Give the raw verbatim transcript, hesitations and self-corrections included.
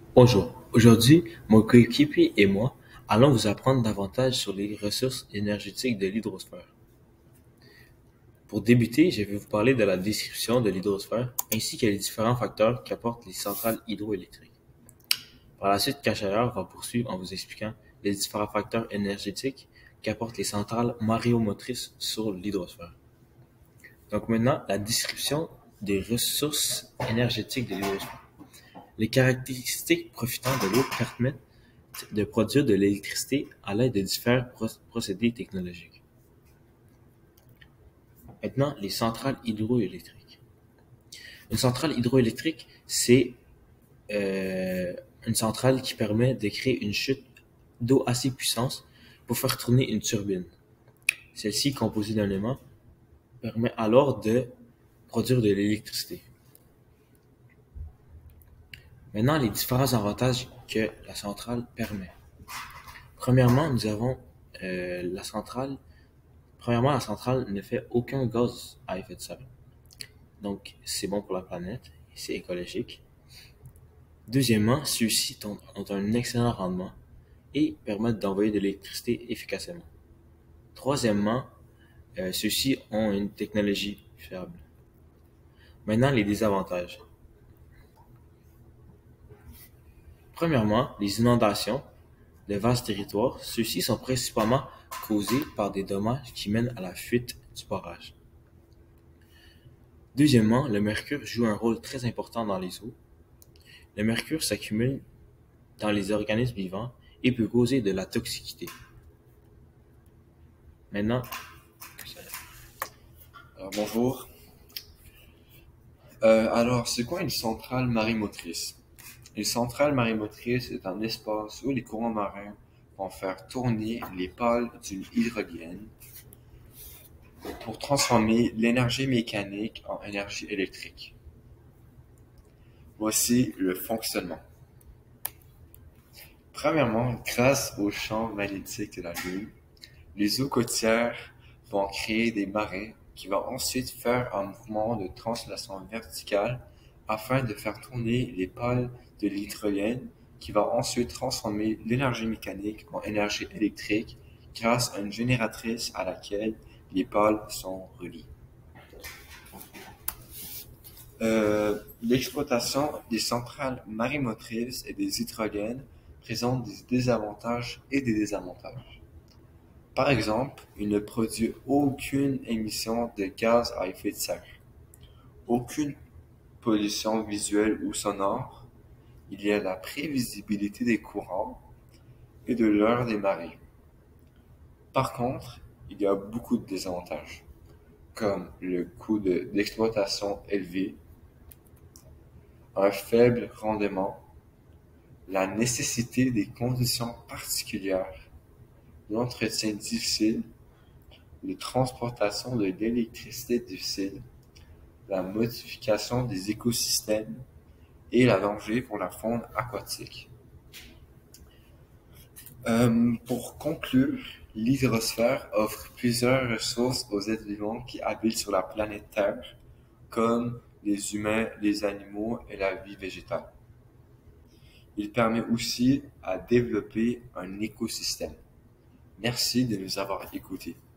Bonjour, aujourd'hui, mon coéquipier et moi allons vous apprendre davantage sur les ressources énergétiques de l'hydrosphère. Pour débuter, je vais vous parler de la description de l'hydrosphère ainsi que les différents facteurs qu'apportent les centrales hydroélectriques. Par la suite, Cachayeur va poursuivre en vous expliquant les différents facteurs énergétiques qu'apportent les centrales maréomotrices sur l'hydrosphère. Donc maintenant, la description des ressources énergétiques de l'hydrosphère. Les caractéristiques profitant de l'eau permettent de produire de l'électricité à l'aide de différents procédés technologiques. Maintenant, les centrales hydroélectriques. Une centrale hydroélectrique, c'est euh, une centrale qui permet de créer une chute d'eau assez puissante pour faire tourner une turbine. Celle-ci, composée d'un aimant, permet alors de produire de l'électricité. Maintenant, les différents avantages que la centrale permet. Premièrement, nous avons euh, la centrale. Premièrement, la centrale ne fait aucun gaz à effet de serre. Donc, c'est bon pour la planète et c'est écologique. Deuxièmement, ceux-ci ont, ont un excellent rendement et permettent d'envoyer de l'électricité efficacement. Troisièmement, euh, ceux-ci ont une technologie fiable. Maintenant, les désavantages. Premièrement, les inondations de vastes territoires. Ceux-ci sont principalement causés par des dommages qui mènent à la fuite du barrage. Deuxièmement, le mercure joue un rôle très important dans les eaux. Le mercure s'accumule dans les organismes vivants et peut causer de la toxicité. Maintenant, Alors, bonjour. Euh, alors, c'est quoi une centrale marémotrice? Une centrale marémotrice est un espace où les courants marins vont faire tourner les pales d'une hydrolienne pour transformer l'énergie mécanique en énergie électrique. Voici le fonctionnement. Premièrement, grâce au champ magnétique de la Lune, les eaux côtières vont créer des marées qui vont ensuite faire un mouvement de translation verticale afin de faire tourner les pales de l'hydrolienne qui va ensuite transformer l'énergie mécanique en énergie électrique grâce à une génératrice à laquelle les pales sont reliées. Euh, l'exploitation des centrales marémotrices et des hydroliennes présente des désavantages et des désavantages. Par exemple, il ne produit aucune émission de gaz à effet de serre, aucune pollution visuelle ou sonore, il y a la prévisibilité des courants et de l'heure des marées. Par contre, il y a beaucoup de désavantages, comme le coût de- d'exploitation élevé, un faible rendement, la nécessité des conditions particulières, l'entretien difficile, la transportation de l'électricité difficile, la modification des écosystèmes et la danger pour la faune aquatique. Euh, pour conclure, l'hydrosphère offre plusieurs ressources aux êtres vivants qui habitent sur la planète Terre, comme les humains, les animaux et la vie végétale. Il permet aussi à développer un écosystème. Merci de nous avoir écoutés.